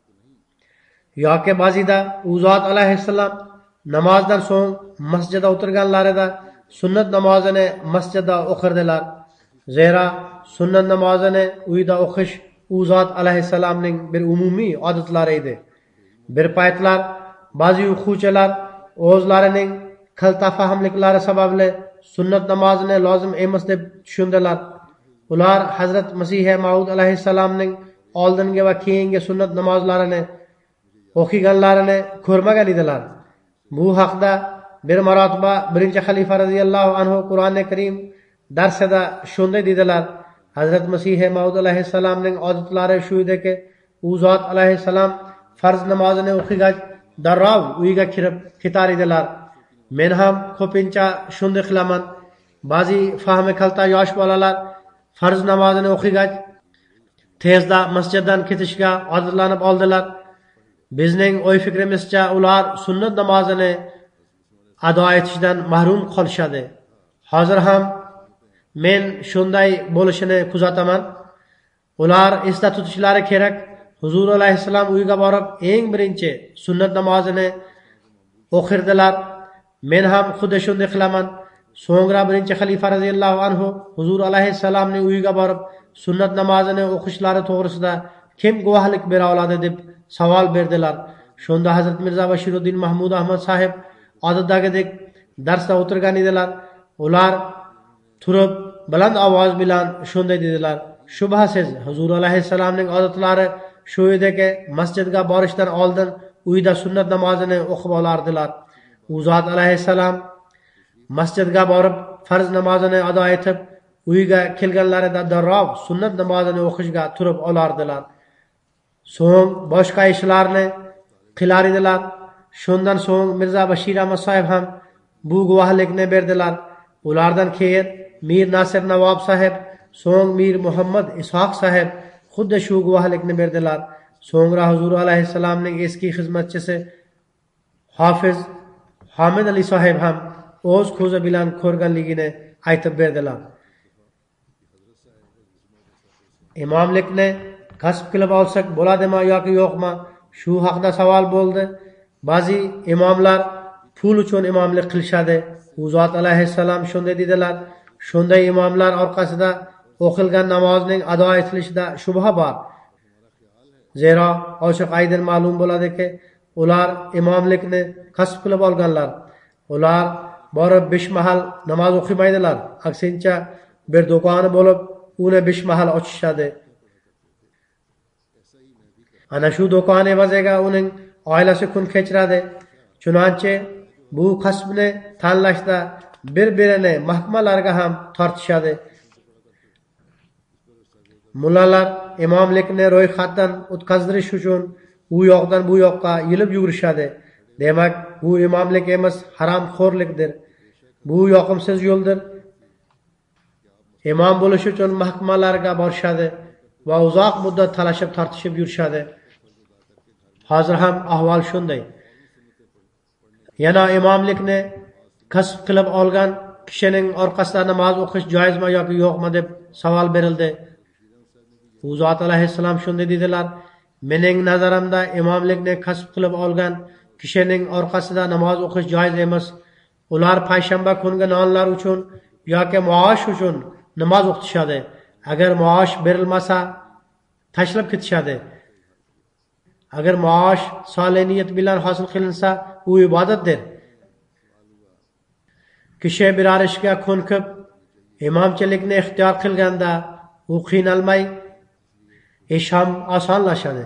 Yoki ba'zida u zot alayhissalom namozdan so'ng masjidda o'tirganlarida sunnat namozini masjidda o'qirdilar. Zero sunnat namozini uyda o'qish u zot alayhissalomning bir umumiy odatlari edi. Bir paytlar ba'zi o'quvchilar o'zlarining qaltafahmliklari sababli sunnat namozini lozim emas deb tushundilar. Ular Hazrat Masih Maud alayhissalomning oldingi va keyingi sunnat namozlarini o'qiganlarini ko'rmagan edilar. Bu haqda bir marotaba birinchi xalifa radhiyallohu anhu Qur'oni Karim darsida shunday dedilar. Hazrat Masih Maud alayhissalomning odatlari shu ediki, u zot alayhissalom farz namozini o'qigach darrov uyiga kirib ketar edilar. Men ham ko'pincha shunday qilaman. Ba'zi fahmi kalta yosh bolalar farz namozini o'qigach tezda masjiddan ketishga odatlanib oldilar. Bizning o'y fikrimizcha ular sunnat namozini ado etishdan mahrum qolishadi. Hozir ham men shunday bo'lishini kuzataman. Ular esda tutishlari kerak. Huzur alayhissalom uyiga borib eng birinchi sunnat namozini o'qirdilar. Men ham xuddi shunday qilaman. So'ngra birinchi xalifa radhiyallohu anhu Huzur alayhissalomning uyiga borib sunnat namozini o'qishlari to'g'risida kim guvohlik bera oladi deb savol berdilar. Shunda Hazrat Mirza Bashiruddin Mahmud Ahmad sahib odatdagidek darsda o'tirgan edilar. Ular turib baland ovoz bilan shunday dedilar: shubhasiz Huzur alayhissalomning odatlari shu ediki, masjidga borishdan oldin uyda sunnat namozini o'qib olardilar. U zot alayhissalom masjidga borib farz namozini ado etib, uyiga kelganlarida darrov sunnat namozini o'qishga turib olardilar. So'ng boshqa ishlarni qilar edilar. Shundan so'ng Mirza Bashir Ahmad sahib ham bu guvohlikni berdilar. Ulardan keyin Mir Nasir Navob sahib, so'ng Mir Muhammad Ishoq sahib xuddi shu guvohlikni berdilar. So'ngra Huzur alayhissalomning eski xizmatchisi Hofiz Hamid Ali sahib ham o'z ko'zi bilan ko'rganligini aytib berdilar. Imomlikni kasb qilib olsak bo'ladimi yoki yo'qmi? Shu haqida savol bo'ldi. Ba'zi imomlar pul uchun imomlik qilishadi. U zot alayhissalom shunday dedilar. Shunday imomlar orqasida o'qilgan namozning ado etilishida shubha bor. Zero ochiq aydin ma'lum bo'ladiki, ular imomlikni kasb qilib olganlar. Ular borib 5 mahal namoz o'qimaydilar. Aksincha bir do'koni bo'lib, uni 5 mahal ochishadi. Ana shu do'kon evaziga uning oilasi kun kechiradi. Chunonchi bu kasbni tanlashda bir-birini mahkamalarga ham tortishadi. Mullalar imomlikni ro'yxatdan o'tkazirish uchun u yoqdan bu yoqqa yilib yurishadi. Demak, bu imomlik emas, haromxo'rlikdir. Bu yoqimsiz yo'ldir. Imom bo'lish uchun mahkamalarga borishadi va uzoq muddat talashib tortishib yurishadi. Hozir ham ahvol shunday. Yana imomlikni kasb qilib olgan kishining orqasida namoz o'qish joizmi yoki yo'qmi deb savol berildi. U zot alayhissalom shunday dedilar: mening nazarimda imomlikni kasb qilib olgan kishining orqasida namoz o'qish joiz emas. Ular payshanba kungi nonlar uchun yoki maosh uchun namoz o'qitishadi. Agar maosh berilmasa tashlab ketishadi. Agar maosh solih niyat bilan hosil qilinsa, u ibodatdir. Kishi biror ishga ko'nikib imomchilikni ixtiyor qilganda u qiynalmay ish ham osonlashadi.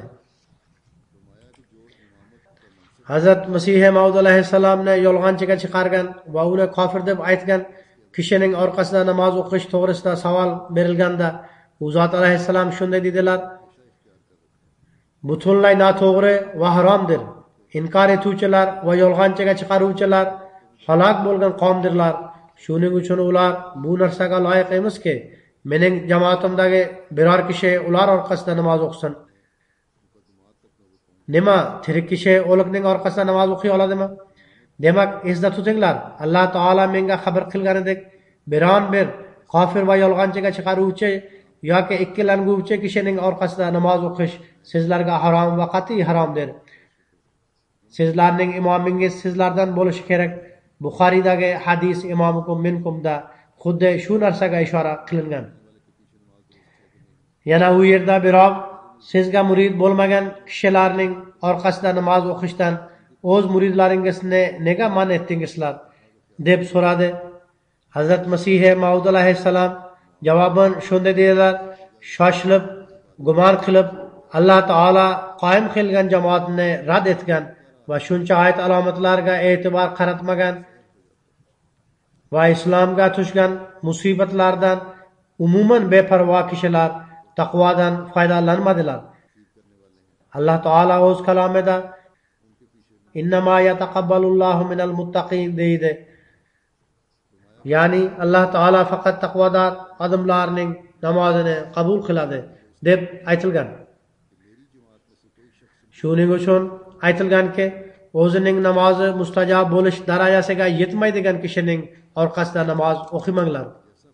Hazrat Masih Maud alayhissalomni yolg'onchiga chiqargan va uni kofir deb aytgan kishining orqasidan namoz o'qish to'g'risida savol berilganda u zot alayhissalom shunday dedilar: butunlay noto'g'ri va haromdir. Inkor etuvchilar va yolg'onchiga chiqaruvchilar halok bo'lgan qavmdirlar. Shuning uchun ular bu narsaga loyiq emiski, mening jamoatimdagi biror kishi ular orqasida namoz o'qisin. Nima, tirik kishi o'likning orqasida namoz o'qiy oladimi? Demak, esda tutinglar, Alloh taolo menga xabar qilganidek, biron bir kofir va yolg'onchiga chiqaruvchi yoki ikkilanguvchi kishining orqasida namoz o'qish sizlarga harom va qat'iy haromdir. Sizlarning imomingiz sizlardan bo'lishi kerak. Buxoriydagi hadis imomukum minkumda xuddi shu narsaga ishora qilingan. Yana u yerda birov sizga murid bo'lmagan kishilarning orqasida namoz o'qishdan o'z muridlaringizni nega man etdingizlar deb so'radi. Hazrat Masih Maud alayhissalom javoban shunday dedilar: shoshilib, gumon qilib Alloh taolo qoyim qilgan jamoatni rad etgan va shuncha oyat alomatlarga e'tibor qaratmagan va islomga tushgan musibatlardan umuman beparvo kishilar taqvodan foydalanmadilar. Alloh taolo o'z kalomida innama yataqabbalullohu minal muttaqin deydi. Ya'ni Alloh taolo faqat taqvodor odamlarning namozini qabul qiladi deb aytilgan. Shuning uchun aytilganki, o'zining namozi mustajob bo'lish darajasiga yetmaydigan kishining orqasida namoz o'qimanglar.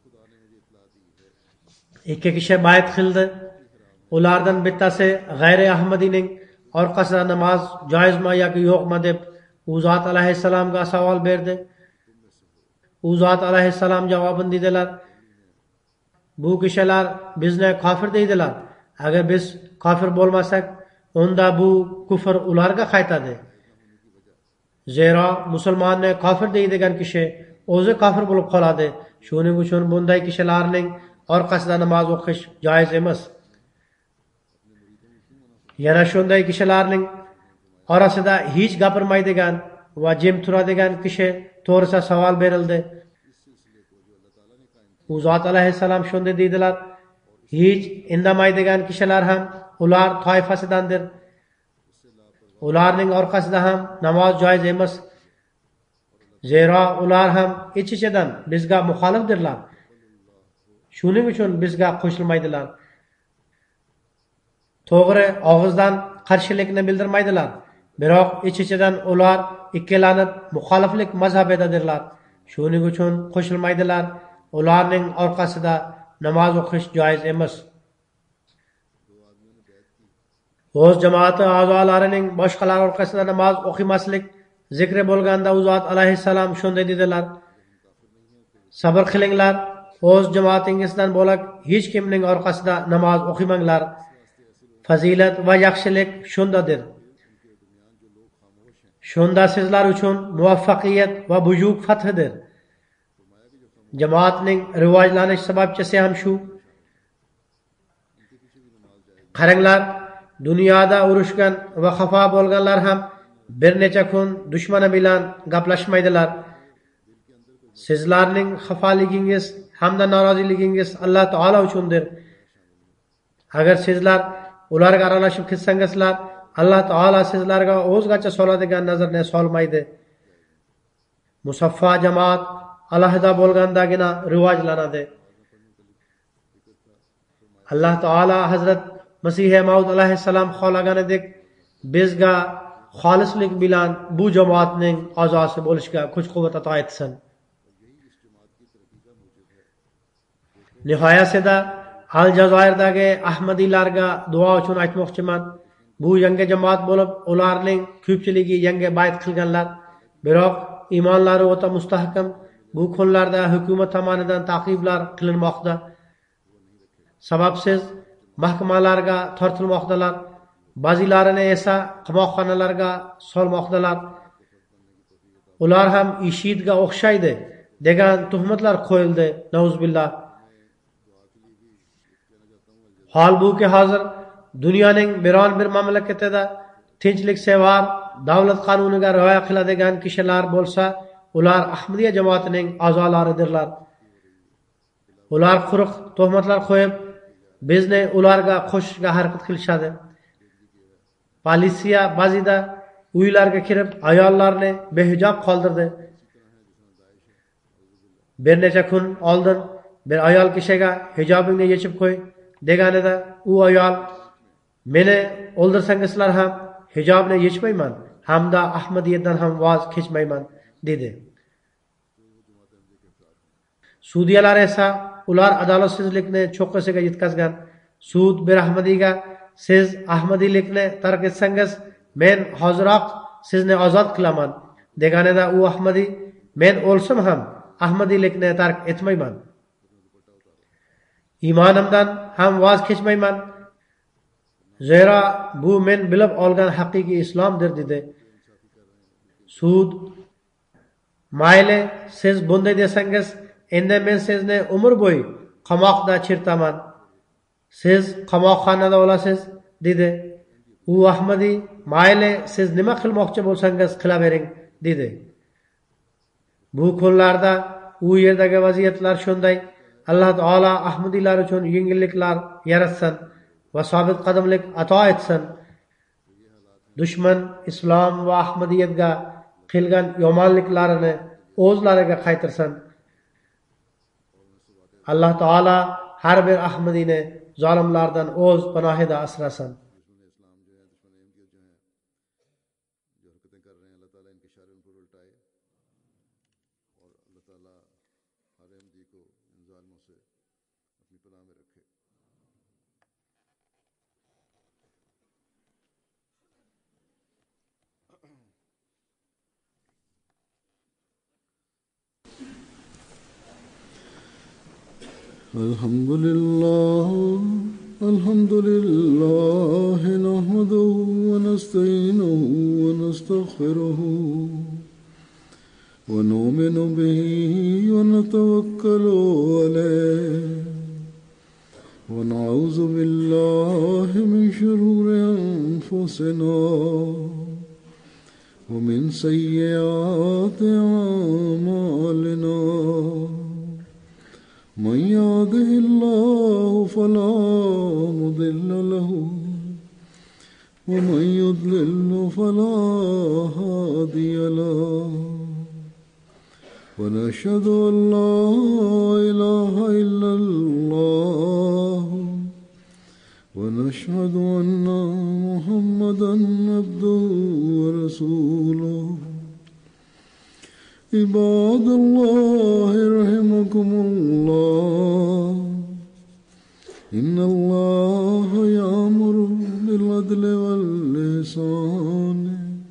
Ikki kishi bayt qildi. Ulardan bittasi g'ayri Ahmadiyning orqasida namoz joizmi yoki yo'qmi deb u zot alayhissalomga savol berdi. U zot alayhissalom javoban dedilar: bu kishilar bizni kofir deydilar. Agar biz kofir bo'lmasak, unda bu kufr ularga qaytadi. Zero musulmonni kofir deydigan kishi o'zi kofir bo'lib qoladi. Shuning uchun bunday kishilarning orqasida namoz o'qish joiz emas. Yana shunday kishilarning orasida hech gapirmaydigan va jim turadigan kishi to'g'risida savol berildi. U zot alayhissalom shunday dedilar: hech indamaydigan kishilar ham ular toifasidandir. Ularning orqasida ham namoz joiz emas. Zero ular ham ich-ichidan bizga muxolifdirlar. Shuning uchun bizga qo'shilmaydilar. To'g'ri, og'izdan qarshilikni bildirmaydilar. Biroq ich-ichidan ular ikkilanib muxoliflik mazhabidadirlar. Shuning uchun qo'shilmaydilar. Ularning orqasida namoz o'qish joiz emas. O'z jamoati a'zolarining boshqalar orqasida namoz o'qimaslik zikri bo'lganda u zot alayhissalom shunday dedilar: sabr qilinglar, o'z jamoatingizdan bo'lak hech kimning orqasida namoz o'qimanglar. Fazilat va yaxshilik shundadir. Shunda sizlar uchun muvaffaqiyat va buyuk fathidir. Jamoatning rivojlanish sababchisi ham shu. Qaranglar, dunyoda urushgan va xafa bo'lganlar ham bir necha kun dushmani bilan gaplashmaydilar. Sizlarning xafaligingiz hamda noroziligingiz Alloh taolo uchundir. Agar sizlar ularga aralashib ketsangizlar, Alloh taolo sizlarga o'zgacha soladigan nazarni solmaydi. Musaffo jamoat alohida bo'lgandagina rivojlanadi. Alloh taolo Hazrat Masih Maud alayhissalom xohlaganidek bizga xolislik bilan bu jamoatning a'zosi bo'lishga kuch-quvvat ato etsin. Nihoyasida Aljazoirdagi Ahmadiylarga duo uchun aytmoqchiman. Bu yangi jamoat bo'lib, ularning ko'pchiligi yangi bayt qilganlar, biroq iymonlari o'ta mustahkam bu kunlarda hukumat tomonidan ta'qiblar qilinmoqda. Sababsiz mahkamalarga tortilmoqdalar, ba'zilarini esa qamoqxonalarga solmoqdalar. Ular ham IShIDga o'xshaydi degan tuhmatlar qo'yildi, nauzbillah. Holbuki hozir dunyoning biron bir mamlakatida tinchliksevar, davlat qonuniga rioya qiladigan kishilar bo'lsa, ular Ahmadiyya jamoatining a'zolaridirlar. Ular quruq tuhmatlar qo'yib, bizni ularga qo'shishga harakat qilishadi. Politsiya ba'zida uylarga kirib, ayollarni behijob qoldirdi. Bir necha kun oldin bir ayol kishiga hijobingni yechib qo'y deganida, u ayol meni o'ldirsangizlar ham hijobni yechmayman, hamda Ahmadiyyadan ham voz kechmayman dedi. Sudyalar esa ular adolatsizlikni cho'qqisiga yetkazgan. Sud bir Ahmadiyga siz Ahmadiylikni tark etsangiz, men hoziroq sizni ozod qilaman deganida, u Ahmadiy men o'lsam ham Ahmadiylikni tark etmayman. Iymonimdan ham voz kechmayman. Zero bu men bilib olgan haqiqiy islomdir dedi. Sud mayli siz bunday desangiz, endi men sizni umr bo'yi qamoqda chirtaman. Siz qamoqxonada o'lasiz dedi. U Ahmadiy mayli siz nima qilmoqchi bo'lsangiz qilavering dedi. Bu kunlarda u yerdagi vaziyatlar shunday. Alloh taolo Ahmadiylar uchun yengilliklar yaratsin va sobit qadamlik ato etsin. Dushman islom va Ahmadiyatga qilgan yomonliklarini o'zlariga qaytirsin. Alloh taolo har bir Ahmadiyni zolimlardan o'z panohida asrasin. الحمد لله نحمده ونستعينه ونستغفره ونؤمن به ونتوكل عليه ونعوذ بالله من شرور أنفسنا ومن سيئات أعمالنا. من يهده الله فلا مضل له ومن يضلل فلا هادي له. ونشهد أن لا إله إلا الله ونشهد أن محمدا عبده ورسوله. عباد الله رحمكم الله. إن الله يأمر بالعدل والإحسان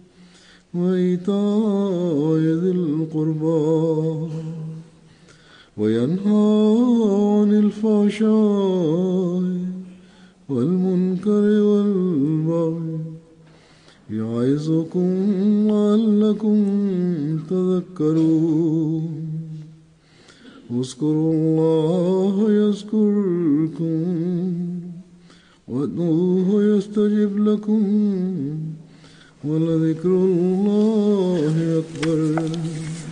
وإيتاء ذي القربى وينهى عن الفحشاء والمنكر والبغي يعظكم لعلكم تذكرون. اذكروا الله يذكركم وادعوه يستجب لكم ولذكر الله أكبر.